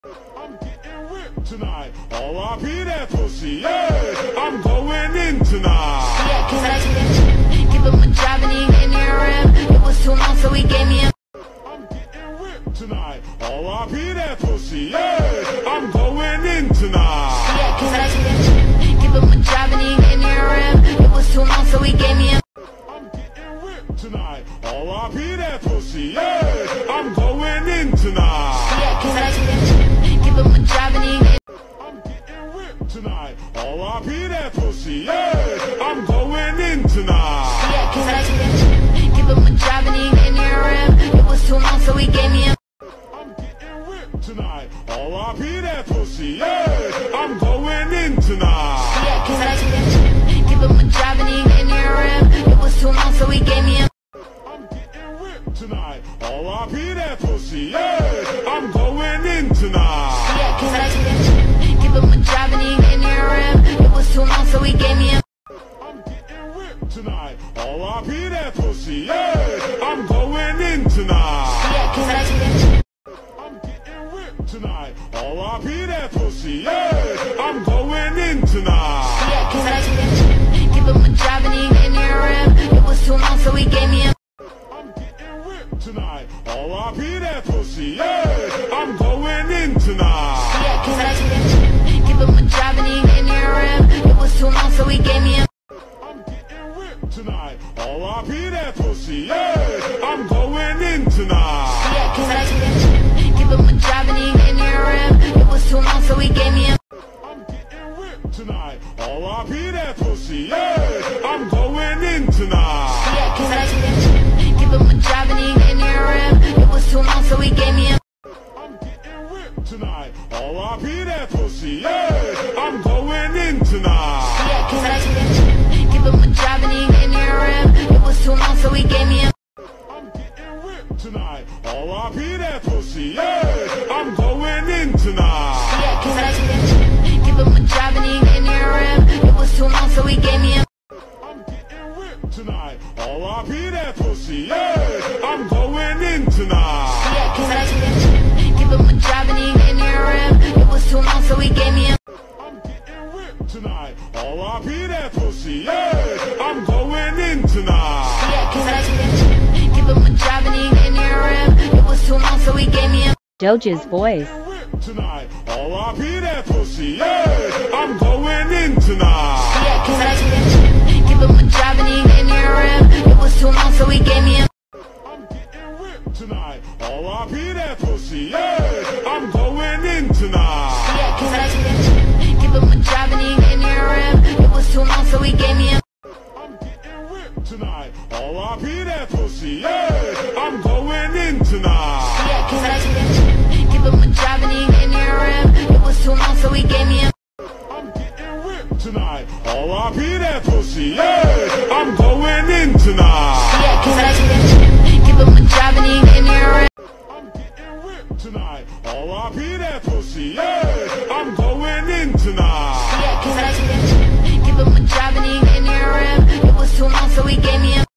I'm getting ripped tonight. R.I.P. that pussy, yeah. I'm going in tonight. Yeah, cause I didn't give him a job and he gave me a rap. It was too long, so he gave me a. I'm getting ripped tonight. R.I.P. that pussy, yeah. I'm going in tonight. Yeah, cause I didn't give him a job and he gave me a rap. It was too long, so he gave me a. I'm getting ripped tonight. R.I.P. that pussy, yeah. I'm going in tonight. Yeah, cause I didn't give him a job and he gave me a. I'm getting ripped tonight. R.I.P. that pussy, yeah. I'm going in tonight. Yeah, cause I didn't give him a job and he gave me a rap. It was too long, so he gave me a. I'm getting ripped tonight. R.I.P. that pussy, yeah. I'm going in tonight. Yeah, cause I didn't give him a job and he gave me a rap. It was too long, so he gave me a. I'm getting ripped tonight. R.I.P. that pussy, yeah. I'm going in tonight. Yeah, cause I didn't give him a job and he gave me a rap. It was too long, so he gave me a. I'm getting ripped tonight. R.I.P. that pussy, yeah. I'm going in tonight. Yeah, cause I didn't. I'm getting ripped tonight. R.I.P. that pussy, yeah. I'm going in tonight. Yeah, cause I didn't give him a job and he gave me a rap. It was too long, so he gave me a. I'm getting ripped tonight. R.I.P. that pussy, yeah. I'm going in tonight. Yeah, cause I didn't give him a job and he gave me a rap. It was too long, so he gave me a. I'm getting ripped tonight. R.I.P. that pussy, yeah. I'm going in tonight. Yeah, cause I didn't give him a job and he gave me a rap. It was too long, so he gave me a. I'm getting ripped tonight. R.I.P. that pussy, yeah. I'm going in tonight. Yeah, cause I didn't give him a job and he gave me a rap. It was too long, so he gave me a. I'm getting ripped tonight. R.I.P. that pussy, yeah. I'm going in tonight. Yeah, cause I didn't give him a job and he gave me a rap. It was too long, so he gave me a. I'm getting ripped tonight. R.I.P. that pussy, yeah. I'm going in tonight. Yeah, cause I didn't give him a job and he gave me a rap. It was too long, so he gave me a. I'm getting ripped tonight. R.I.P. that pussy, yeah. I'm going in tonight. Yeah, cause I didn't give him a job and he gave me a rap. It was too long, so he gave me a. I'm getting ripped tonight. R.I.P. that pussy, yeah. I'm going in tonight. Yeah, cause I didn't give him a job and he gave me a rap. It was too long, so he gave me a. Doja's voice. Ripped tonight. R.I.P. that pussy, yeah. I'm going in tonight. Yeah, cause I didn't give him a job and he gave me a rap. It was too long, so he gave me a. I'm getting ripped tonight. R.I.P. that pussy, yeah. I'm going in tonight. Yeah, cause I didn't give him a job and he gave me a rap. It was too long, so he gave me a. I'm getting ripped tonight. R.I.P. that pussy, yeah. I'm going in tonight. Yeah, cause I didn't give him a job and he gave me a rap. It was too long, so he gave me a. I'm getting ripped tonight. R.I.P. that pussy, yeah. I'm going in tonight. Yeah, cause I didn't give him a job and he gave me a rap. I'm getting ripped tonight. R.I.P. that pussy, yeah. I'm going in tonight. Yeah, cause I didn't give him a job and he gave me a rap. It was too long, so he gave me a.